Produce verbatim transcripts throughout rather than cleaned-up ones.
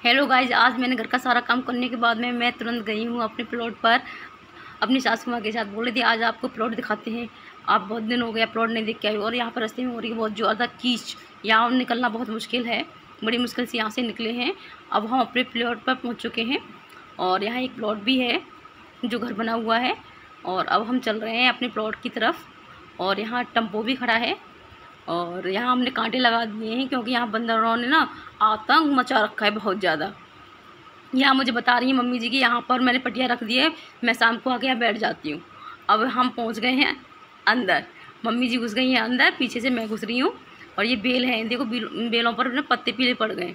Hello guys, आज मैंने घर का सारा काम करने के बाद में मैं तुरंत गई हूँ अपने प्लॉट पर। अपनी सासू माँ के साथ बोल रही थी आज आपको प्लॉट दिखाते हैं। आप बहुत दिन हो गया प्लॉट नहीं देख के आई। और यहाँ पर रास्ते में हो रही है बहुत ज़्यादा कीच, यहाँ निकलना बहुत मुश्किल है। बड़ी मुश्किल से यहाँ से निकले हैं। अब हम अपने प्लॉट पर पहुँच चुके हैं और यहाँ एक प्लॉट भी है जो घर बना हुआ है। और अब हम चल रहे हैं अपने प्लॉट की तरफ। और यहाँ टेम्पो भी खड़ा है और यहाँ हमने कांटे लगा दिए हैं क्योंकि यहाँ बंदरों ने ना आतंक मचा रखा है बहुत ज़्यादा। यहाँ मुझे बता रही है मम्मी जी कि यहाँ पर मैंने पटिया रख दी है, मैं शाम को आके यहाँ बैठ जाती हूँ। अब हम पहुँच गए हैं अंदर, मम्मी जी घुस गई हैं अंदर, पीछे से मैं घुस रही हूँ। और ये बेल हैं, देखो बेलों पर ना पत्ते पीले पड़ गए।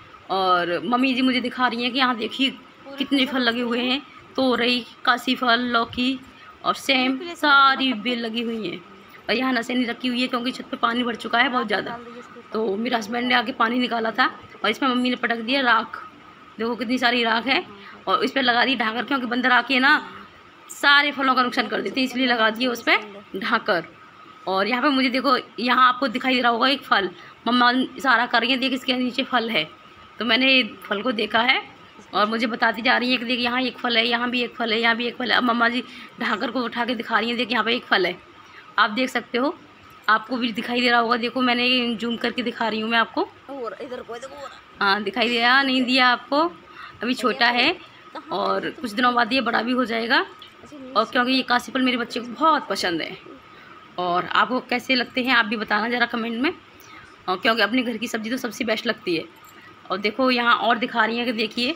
और मम्मी जी मुझे दिखा रही हैं कि यहाँ देखिए कितने फल लगे हुए हैं, तोरई, काशी फल, लौकी और सेम, सारी बेल लगी हुई हैं। और यहाँ नसेनी रखी हुई है क्योंकि छत पे पानी भर चुका है बहुत ज़्यादा। तो मेरे हस्बैंड ने आके पानी निकाला था और इसमें मम्मी ने पटक दिया राख। देखो कितनी सारी राख है और इस पर लगा दी ढाकर क्योंकि बंदर आके ना सारे फलों का नुकसान कर देते हैं, इसलिए लगा दिए उस पर ढाकर। और यहाँ पे मुझे देखो, यहाँ आपको दिखाई दे रहा होगा एक फल, मम्मा इशारा कर रही है देख इसके नीचे फल है। तो मैंने फल को देखा है और मुझे बताती जा रही है कि देख यहाँ एक फल है, यहाँ भी एक फल है, यहाँ भी एक फल है। अब मम्मा जी ढाकर को उठा के दिखा रही हैं, देख यहाँ पे एक फल है, आप देख सकते हो, आपको भी दिखाई दे रहा होगा। देखो मैंने जूम करके दिखा रही हूँ मैं आपको। इधर को हाँ दिखाई दिया, नहीं दिया आपको, अभी छोटा है और कुछ दिनों बाद ये बड़ा भी हो जाएगा। और क्योंकि ये काशी फल मेरे बच्चे को बहुत पसंद है। और आपको कैसे लगते हैं आप भी बताना ज़रा कमेंट में। और क्योंकि अपने घर की सब्ज़ी तो सबसे बेस्ट लगती है। और देखो यहाँ और दिखा रही हैं कि देखिए,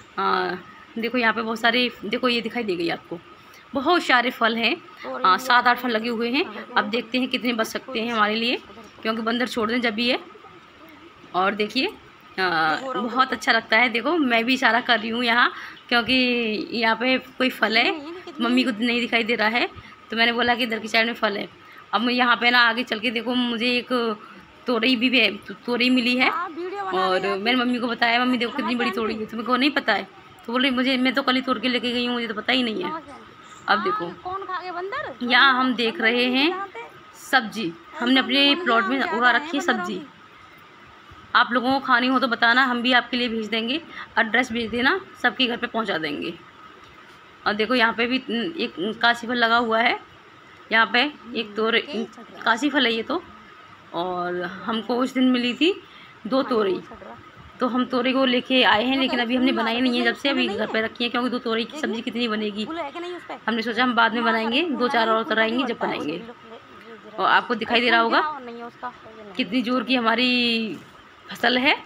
देखो यहाँ पे बहुत सारे, देखो ये दिखाई दे गई आपको, बहुत सारे फल हैं, सात आठ फल लगे हुए हैं। अब देखते हैं कितने बच सकते हैं हमारे लिए, क्योंकि बंदर छोड़ दें जब भी है। और देखिए बहुत अच्छा लगता है। देखो मैं भी इशारा कर रही हूँ यहाँ, क्योंकि यहाँ पे कोई फल है, मम्मी को नहीं दिखाई दे रहा है, तो मैंने बोला कि इधर की साइड में फल है। अब मैं यहाँ पे ना आगे चल के देखो, मुझे एक तोरई भी तोरई मिली है। और मैंने मम्मी को बताया, मम्मी देखो कितनी बड़ी तोरई है, तुम्हें को नहीं पता है? तो बोले मुझे, मैं तो कल ही तोड़ के लेके गई हूँ, मुझे तो पता ही नहीं है। अब देखो यहाँ हम देख रहे हैं सब्जी, हमने अपने प्लॉट में उगा रखी है सब्जी। आप लोगों को खानी हो तो बताना, हम भी आपके लिए भेज देंगे, एड्रेस भेज देना, सबके घर पे पहुंचा देंगे। और देखो यहाँ पे भी एक काशी फल लगा हुआ है, यहाँ पे एक तोरई काशी फल है ये तो। और हमको उस दिन मिली थी दो तोरई, तो हम तोरई को लेके आए हैं, लेकिन अभी हमने बनाई नहीं है जब से, अभी घर पे रखी है क्योंकि दो तोरई की सब्ज़ी कितनी बनेगी। हमने सोचा हम बाद में बनाएंगे, दो चार और तोड़ाएंगे जब बनाएंगे। और आपको दिखाई दे रहा होगा कितनी जोर की हमारी फसल है।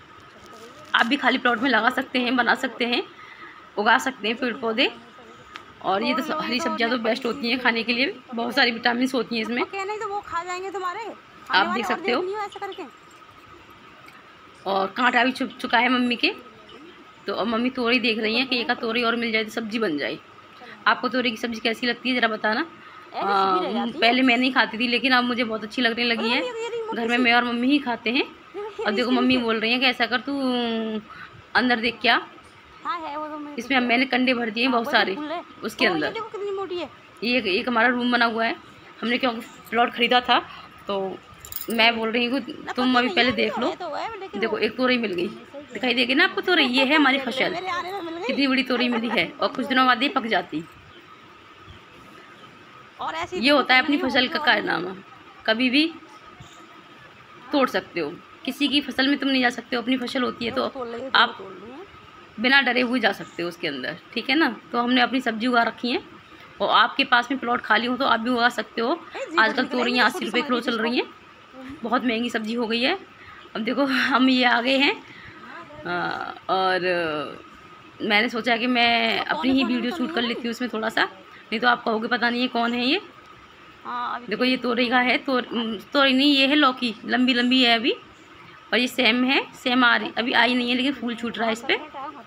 आप भी खाली प्लॉट में लगा सकते हैं, बना सकते हैं, उगा सकते हैं पेड़ पौधे। और ये तो हरी सब्जियां तो बेस्ट होती हैं खाने के लिए, बहुत सारी विटामिन होती हैं इसमें, आप देख सकते हो। और कांटा भी छुप चुका है मम्मी के, तो अब मम्मी तोरई देख रही हैं कि एक तोरई और मिल जाए तो सब्जी बन जाए। आपको तोरई की सब्ज़ी कैसी लगती है ज़रा बताना। आ, पहले मैं नहीं खाती थी, लेकिन अब मुझे बहुत अच्छी लगने लगी है। घर में मैं और मम्मी ही खाते हैं। और देखो मम्मी बोल रही हैं कि ऐसा कर तू अंदर देख क्या, इसमें मैंने कंडे भर दिए हैं बहुत सारे उसके अंदर। ये एक हमारा रूम बना हुआ है, हमने क्योंकि प्लॉट ख़रीदा था, तो मैं बोल रही हूँ तुम अभी पहले देख लो। देखो एक तोरई मिल गई, दिखाई देगी ना आपको तोरई, ये है हमारी फसल, कितनी बड़ी तोरई मिली है। और कुछ दिनों बाद ये पक जाती। ये होता है अपनी फसल का कारनामा, कभी भी तोड़ सकते हो, किसी की फसल में तुम नहीं जा सकते हो, अपनी फसल होती है तो आप बिना डरे हुए जा सकते हो उसके अंदर, ठीक है ना। तो हमने अपनी सब्जी उगा रखी है, और आपके पास में प्लॉट खाली हो तो आप भी उगा सकते हो। आजकल तोरइयाँ अस्सी रुपये किलो चल रही हैं, बहुत महंगी सब्जी हो गई है। अब देखो हम ये आ गए हैं और मैंने सोचा कि मैं अपनी ही वीडियो शूट कर लेती हूँ उसमें थोड़ा सा, नहीं तो आप कहोगे पता नहीं है कौन है ये। देखो ये तोरई का है, तो तोरई नहीं, ये है लौकी, लंबी लंबी है अभी। और ये सेम है, सेम आ रही अभी आई नहीं है, लेकिन फूल छूट रहा है इस पर।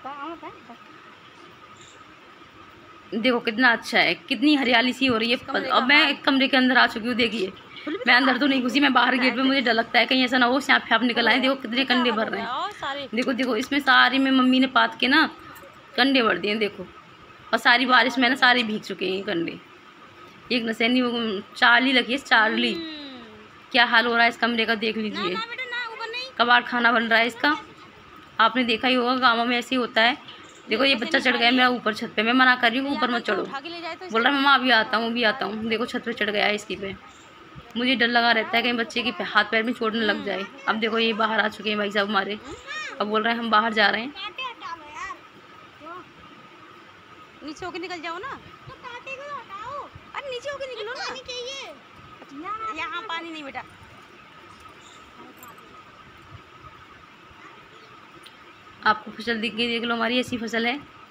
देखो कितना अच्छा है, कितनी हरियाली सी हो रही है। अब मैं एक कमरे के अंदर आ चुकी हूँ, देखिए मैं अंदर तो नहीं घुसी, मैं बाहर गेट पे, मुझे डर लगता है कहीं ऐसा ना हो सांप फ्याप निकल आए। देखो कितने कंडे भर रहे हैं, देखो देखो इसमें सारी में मम्मी ने पात के ना कंडे भर दिए देखो। और सारी बारिश में ना सारे भीग चुके हैं कंडे। एक नसैनी चार्ली लगी है, चार्ली, क्या हाल हो रहा है इस कमरे का देख लीजिए, कबाड़ खाना बन रहा है इसका। आपने देखा ही होगा गाँव में ऐसे ही होता है। देखो ये बच्चा चढ़ गया मेरा ऊपर छत पे, मैं मना कर रही हूँ ऊपर मत चढ़ो, बोल रहा है मम्मा अभी आता हूँ अभी आता हूँ। देखो छत पे चढ़ गया है इसकी पे। मुझे डर लगा रहता है कहीं बच्चे के हाथ पैर में चोट न लग जाए। अब देखो ये बाहर आ चुके हैं भाई साहब हमारे, अब बोल रहे हैं हम बाहर जा रहे हैं। नीचे होके निकल जाओ ना, तो कांटे को हटाओ। अरे नीचे होके निकलो ना, पानी चाहिए यहाँ, पानी नहीं बेटा। आपको फसल दिख गई, देख लो हमारी ऐसी फसल है।